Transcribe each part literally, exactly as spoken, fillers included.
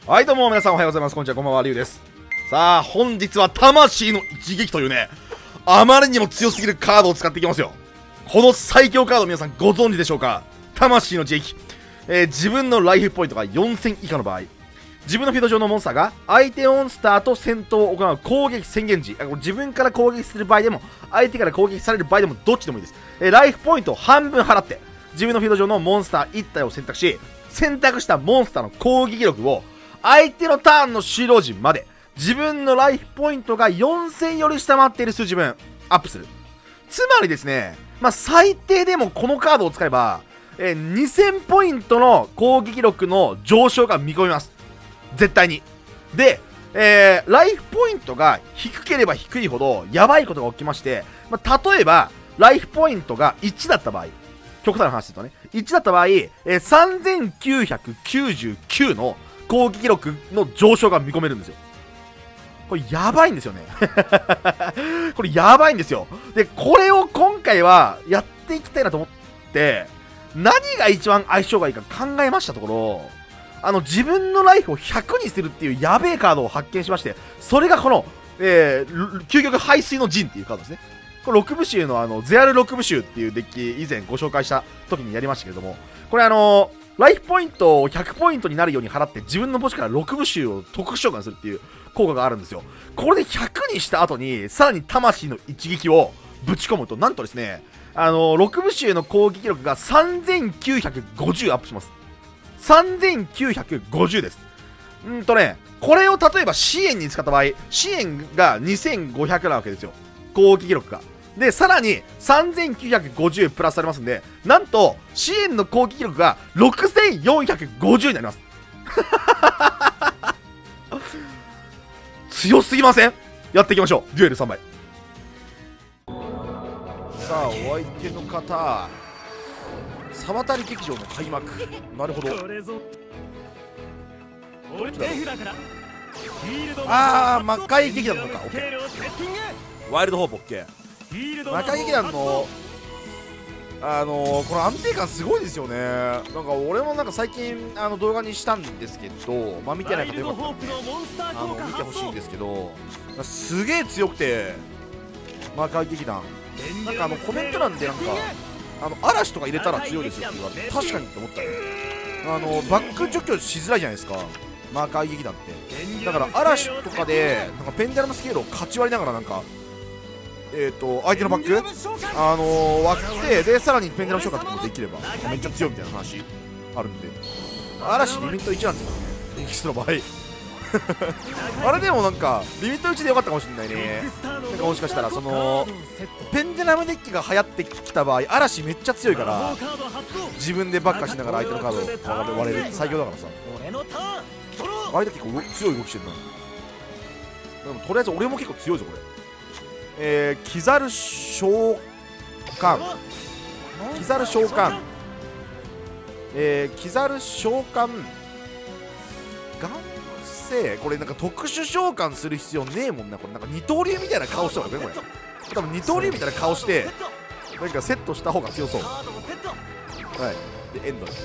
はいどうも皆さんおはようございます。こんにちは、こんばんは、リュウです。さあ本日は魂の一撃というね、あまりにも強すぎるカードを使っていきますよ。この最強カード皆さんご存知でしょうか。魂の一撃、えー、自分のライフポイントがよんせん以下の場合、自分のフィールド上のモンスターが相手モンスターと戦闘を行う攻撃宣言時、自分から攻撃する場合でも相手から攻撃される場合でもどっちでもいいです。えー、ライフポイントを半分払って自分のフィールド上のモンスターいち体を選択し、選択したモンスターの攻撃力を相手のターンの終了時まで自分のライフポイントがよんせんより下回っている数字分アップする。つまりですね、まあ、最低でもこのカードを使えば、えー、にせんポイントの攻撃力の上昇が見込めます。絶対に。で、えー、ライフポイントが低ければ低いほどやばいことが起きまして、まあ、例えばライフポイントがいちだった場合、極端な話ですとね、いちだった場合、えー、さんぜんきゅうひゃくきゅうじゅうきゅうの攻撃力の上昇が見込めるんですよ。これやばいんですよね。これやばいんですよ。で、これを今回はやっていきたいなと思って、何が一番相性がいいか考えましたところ、あの自分のライフをひゃくにするっていうやべえカードを発見しまして、それがこの、えー、究極排水の陣っていうカードですね。これろく部集のあのゼアルろく部集っていうデッキ以前ご紹介した時にやりましたけれども、これあのーライフポイントをひゃくポイントになるように払って自分の墓地からろく部集を特殊召喚するっていう効果があるんですよ。これでひゃくにした後にさらに魂の一撃をぶち込むと、なんとですね、あのー、ろく部集の攻撃力がさんぜんきゅうひゃくごじゅうアップします。さんぜんきゅうひゃくごじゅうです。んーとね、これを例えば支援に使った場合、支援がにせんごひゃくなわけですよ、攻撃力が。で、さらにさんぜんきゅうひゃくごじゅうプラスされますんで、なんと支援の攻撃力がろくせんよんひゃくごじゅうになります。強すぎません？やっていきましょう。デュエルさんまい。さあ、お相手の方、沢渡劇場の開幕。なるほど。ああ、魔界劇団の方か。オッケー。ワイルドホープオッケー。魔界劇団のあのー、この安定感すごいですよね。なんか俺もなんか最近あの動画にしたんですけど、まあ見てない方よかったらね、あの見てほしいんですけど、すげえ強くて、魔界劇団なんかあのコメント欄でなんかあの嵐とか入れたら強いですよって言われて、確かにって思ったね。あのバック除去しづらいじゃないですか、魔界劇団って。だから嵐とかでなんかペンダルムスケールを勝ち割りながらなんかえーと相手のバック、あのー、割ってでさらにペンデラム召喚とかもできればめっちゃ強いみたいな話あるんで、嵐リミットいちなんですよね、エキストの場合。あれでもなんかリミットいちでよかったかもしれないね。なんかもしかしたらそのペンデラムデッキが流行ってきた場合、嵐めっちゃ強いから自分でバッカしながら相手のカードを割れる最強だからさ、相手結構強い動きしてるな。でもとりあえず俺も結構強いぞこれ。えー、キザル召喚、キザル召喚、えー、キザル召喚、眼性、これなんか特殊召喚する必要ねえもんな。これなんか二刀流みたいな顔してるのね、これ。多分二刀流みたいな顔して、なんかセットした方が強そう。はい。で、エンドです。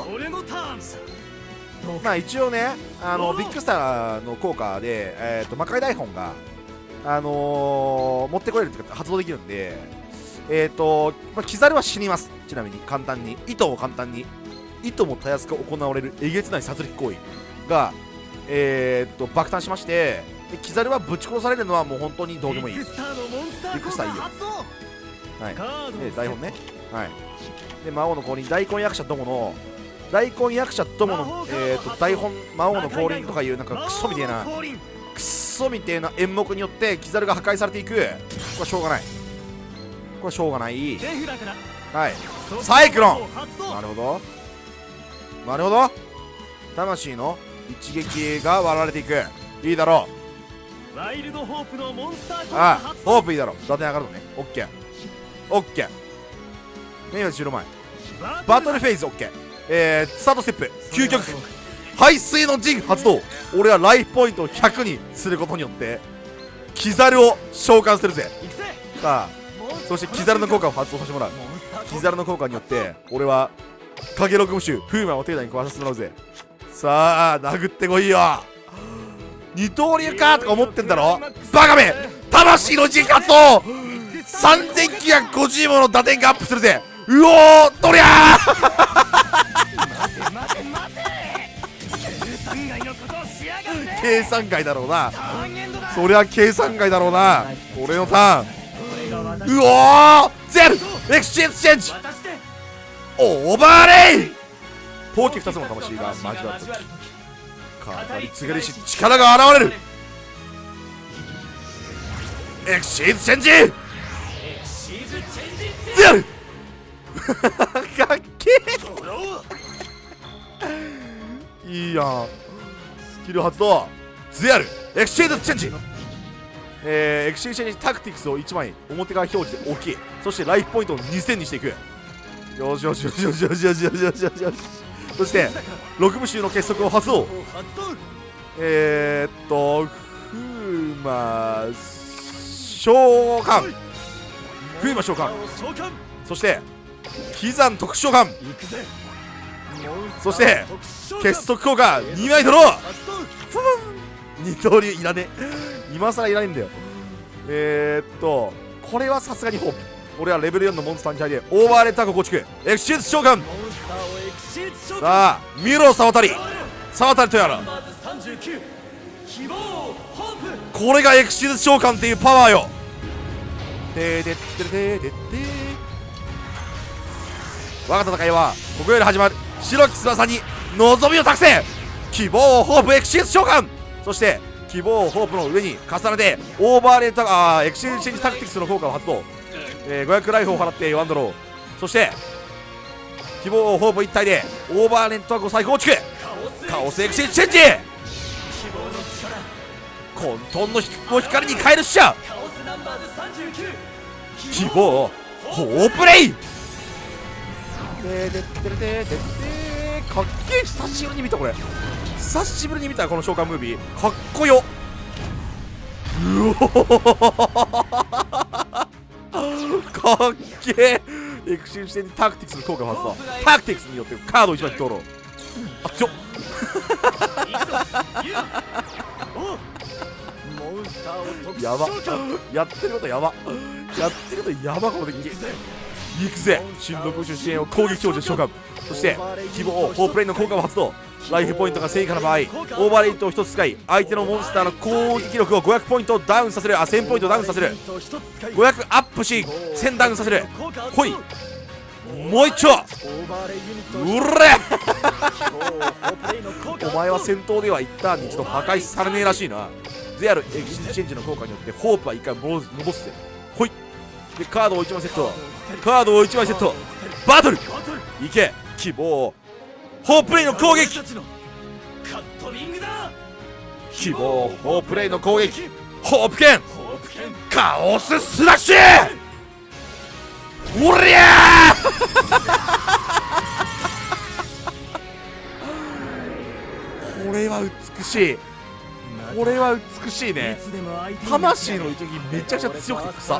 まあ一応ね、あのビッグスターの効果で、えーと、魔界台本があのー、持ってこれるっていうか発動できるんで、えっ、ー、と、まあ、キザルは死にます。ちなみに簡単に糸を簡単に糸もたやすく行われるえげつない殺戮行為がえっ、ー、と爆誕しまして、でキザルはぶち殺されるのはもう本当にどうでもいい。ビッグスターいいよ。はい。で台本ね。はい。で魔王の降臨、大根役者どもの大根役者どものえっ、ー、と台本魔王の降臨とかいうなんかクソみたいなクソみたいな演目によってキザルが破壊されていく。これはしょうがない。これはしょうがない。はい。サイクロン。なるほどなるほど。魂の一撃が割られていく。いいだろう。ああ、ホープいいだろう。打点上がるのね。オッケーオッケー。メインは終了前。バトルフェイズオッケー。えー、スタートステップ究極排水の陣発動。俺はライフポイントをひゃくにすることによってキザルを召喚するぜ。さあ、そしてキザルの効果を発動させてもらう。キザルの効果によって俺は影六部衆フーマンを手段に壊させてもらうぜ。 さあ殴ってこいよ。二刀流かとか思ってんだろバカめ。魂の一撃発動。さんぜんきゅうひゃくごじゅうもの打点がアップするぜ。うおーとりゃー計算外だろうな。そりゃ計算外だろうな。俺のターン。うおーゼルエクシェンジチェンジオーバーレイ。ポーキふたつの魂が交わるとき語り継がれし力が現れる。エクシーズチェンジゼルかっけえ。いいやん。スキル発動ゼルエクシーズチェンジ。えー、エクシーズチェンジタクティクスをいちまい表側表示で大きい。そしてライフポイントをにせんにしていく。よしよしよしよしよしよしよしよしよしよし。そしてろく部衆の結束を発動。えーっと風魔召喚風魔召喚そして喜山特殊召喚そして結束効果にまいドロー。二刀流いらねえ。今更いらねえんだよ。えーっとこれはさすがにホープ。俺はレベルよんのモンスターに対でオーバーレッターを構築エクシーズ召喚。さあ見ろ沢渡沢渡とやら。これがエクシーズ召喚っていうパワーよ。てーてってれてーてってー。我が戦いはここより始まる。白き翼に望みを託せ。希望ホープエクシーズ召喚。そして希望ホープの上に重ねてオーバーレーターあーエクシーズチェンジタクティクスの効果を発動。えー、ごひゃくライフを払ってワンドロー。そして希望ホープ一体でオーバーレントワークを再構築カオスエクシーズチェンジ混沌の光を光に変える使者希望ホープレイ。ででってれでででかっけえ。久しぶりに見たこれ。久しぶりに見たこの召喚ムービーかっこよ。うおかっけえ。エクシーズチェンジタクティクスの効果を発動。タクティクスによってカードをいちまい取ろう。あっちょやば。やってることやば。やってることやば。このデッキいくぜ。新六種支援を攻撃表示召喚。そして希望ホープレインの効果を発動。ライフポイントが正価の場合オーバーレイトをひとつ使い相手のモンスターの攻撃力をごひゃくポイントダウンさせる。あせんポイントダウンさせる。ごひゃくアップしせんダウンさせる。ほいもう一丁うれお前は戦闘では一旦に一度破壊されねえらしいな。ゼアルエクシーズチェンジの効果によってホープは一回戻すぜ。ほいでカードをいちまいセット。カードをいちまいセットバトルいけ。希望ホープレイの攻撃希望ホープレイの攻撃ホープ剣カオススラッシュおりゃーこれは美しい。これは美しいね。魂の一撃めちゃくちゃ強くて草。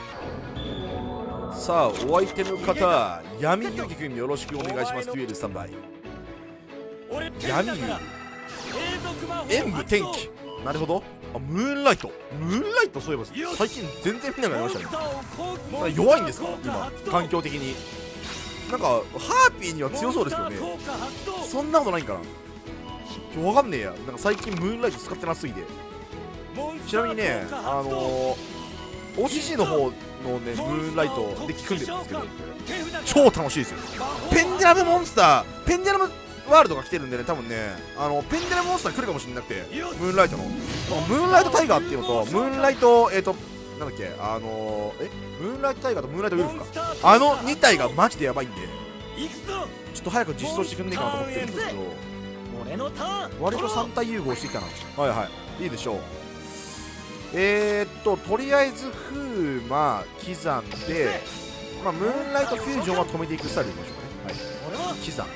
さあお相手の方闇遊戯君よろしくお願いします。デュエルスタンバイ闇遊演武天気なるほど。あムーンライトムーンライトそういえば最近全然見なくなりましたね。弱いんですか今環境的に。なんかハーピーには強そうですけどね。そんなことないんかなわかんねえや。なんか最近ムーンライト使ってなすぎて。ちなみにねあのー、オーシージー の方のねムーンライトで組んでるんですけど超楽しいですよ。ペンデラムモンスターペンデラムワールドが来てるんでね多分ねあのペンデラムモンスター来るかもしれなくてムーンライトのムーンライトタイガーっていうのとムーンライトえっ、ー、となんだっけあのー、えムーンライトタイガーとムーンライトウルフかあのに体がマジでやばいんでちょっと早く実装してくんねえかなと思ってるんですけど割とさん体融合してきたな。はいはいいいでしょう。えー、っととりあえず風魔喜山で、まあ、ムーンライトフュージョンは止めていくスタイルでいきましょうかね。はい喜山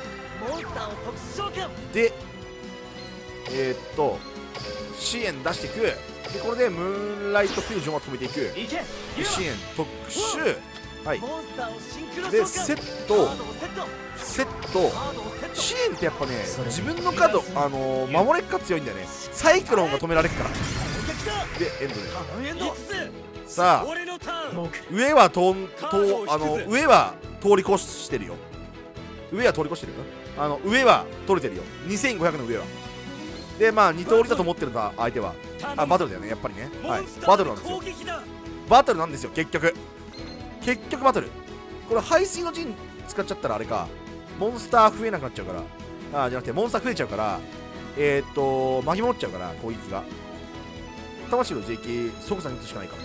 でえー、っと支援出していく。でこれでムーンライトフュージョンは止めていく。支援特殊はいでセットセット支援ってやっぱね自分のカード、あのー、守れっか強いんだよね。サイクロンが止められっからでエンドでさあ上はとんとあの上は通り越してるよ。上は通り越してるよ。あの上は取れてるよ。にせんごひゃくの上はでまあに通りだと思ってるんだ相手は。あバトルだよねやっぱりね。はいバトルなんですよ。バトルなんですよ結局結局バトル。これ排水の陣使っちゃったらあれかモンスター増えなくなっちゃうからあじゃなくてモンスター増えちゃうからえー、っと巻き戻っちゃうから攻撃が魂の一撃即座に打つしかないか。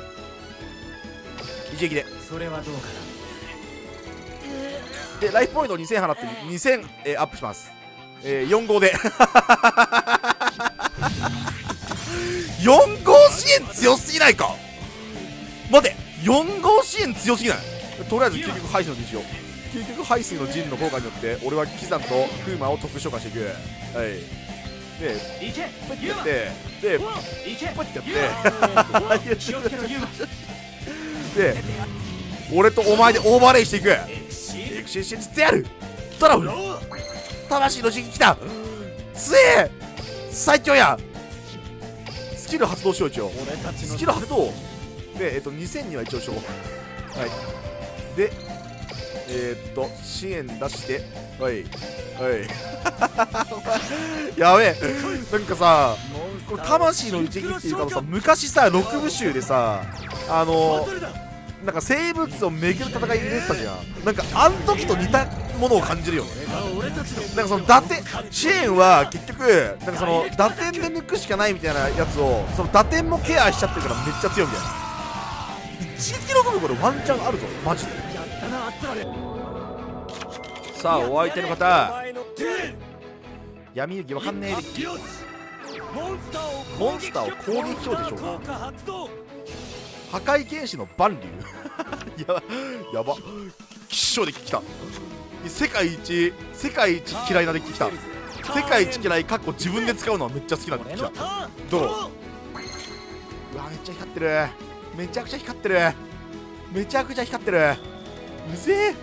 一撃でそれはどうかでライフポイントにせん払ってにせん、えー、アップします。えー、よん号でよん号支援強すぎないか。待てよん号支援強すぎない。とりあえず究極排水の陣しよう。究極排水の陣の効果によって俺はキザンとフーマを特殊召喚していく。はいでプッてやってでプッてやってで俺とお前でオーバーレイしていく。エクシーシーつってやるドラフル魂の時期来た強え最強や。スキル発動しよう一応スキル発動でえっとにせんには一応しよう。はいでえー、っと支援出してはいはいやべえなんかさこれ魂の一撃っていうかさ昔さろく部集でさあのなんか生物を巡る戦い入れてたじゃん。なんかあん時と似たものを感じるよね。なんかその打点支援は結局なんかその打点で抜くしかないみたいなやつをその打点もケアしちゃってるからめっちゃ強いみたいな。いちキロこれワンチャンあるぞマジで。さあお相手の方闇遊戯わかんねえでモンスターを攻撃しようでしょうか。破壊剣士の万竜やばやば吉祥で来た。世界一世界一嫌いなデッキ来た。世界一嫌いかっこ自分で使うのはめっちゃ好きなデッキ来た。どううわめっちゃ光ってるめちゃくちゃ光ってるめちゃくちゃ光ってるうぜえ。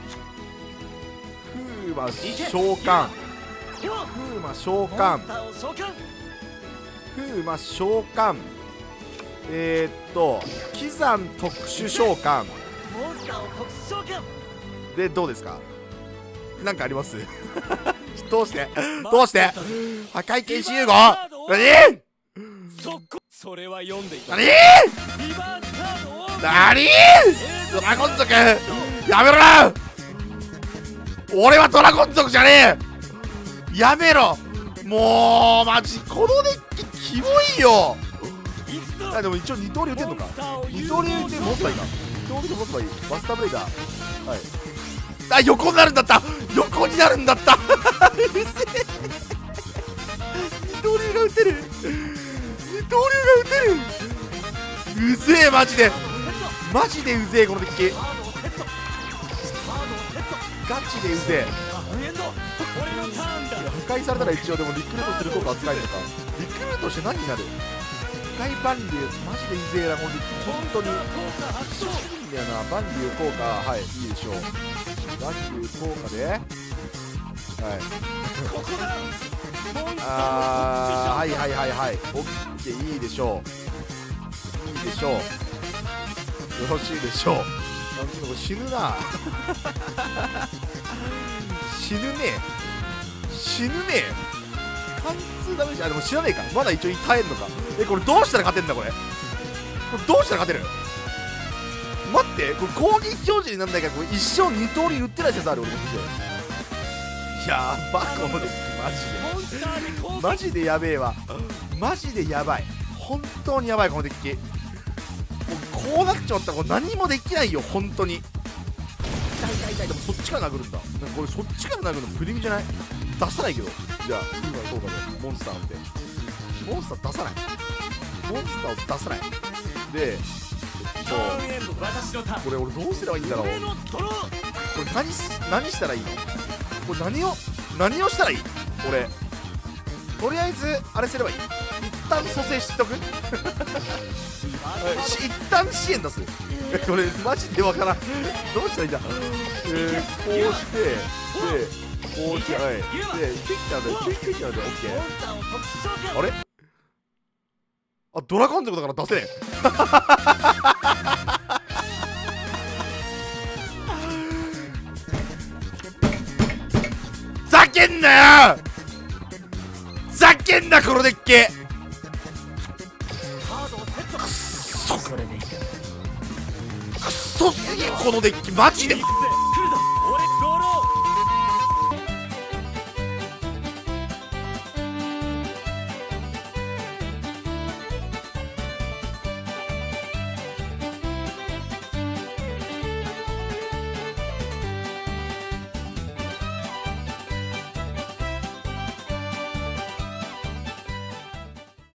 フーマ召喚フーマ召喚フーマ召喚えー、っとキザン特殊召喚でどうですか。なんかありますどうしてどうして破壊剣士融合何それは読んでいた。 何何ドラゴン族やめろな。俺はドラゴン族じゃねえやめろもうマジこのデッキキモいよ。あでも一応二刀流打てんのか。二刀流打てるモンスターいいな。二刀流でモンスターいいバスターブレイダーはいあ横になるんだった横になるんだったうぜえ二刀流が打てる二刀流が打てるうぜえマジでマジでうぜえこのデッキガチでうぜえ。破壊されたら一応でもリクルートする効果は使えるのか。リクルートして何になる破壊万竜マジでうぜえなこのデッキ本当にいいんだよな。万竜効果はいいいでしょう。万竜効果ではいあーはいはいはいはいオッケーいいでしょういいでしょうよろしいでしょう。なんていうの死ぬな死ぬね死ぬね貫通ダメージあでも死なねえかまだ一応耐えんのか。えこれどうしたら勝てんだこれこれどうしたら勝てる待ってこれ攻撃表示になんないからこれ一生二通り打ってない説ある俺の手やばこのデッキマジでマジでやべえわマジでやばい本当にやばいこのデッキこうなっちゃったらこれ何もできないよ本当に。痛い痛い痛いでもそっちから殴るんだ。なんかこれそっちから殴るのプリミじゃない出さないけどじゃあ今の効果でモンスターなんてモンスター出さないモンスターを出さないでそうこれ俺どうすればいいんだろうこれ何何したらいいのこれ何を何をしたらいい俺とりあえずあれすればいい一旦旦蘇生しとくし一旦支援出すこれマジでわからんどうしたらいいんだえー、こうしてでこうしてはいでクイックなんだよクイックなんだよオッケーあれあドラゴン族だから出せねえざけんなよざけんなこのデッキくっそくっそすぎこのデッキマジで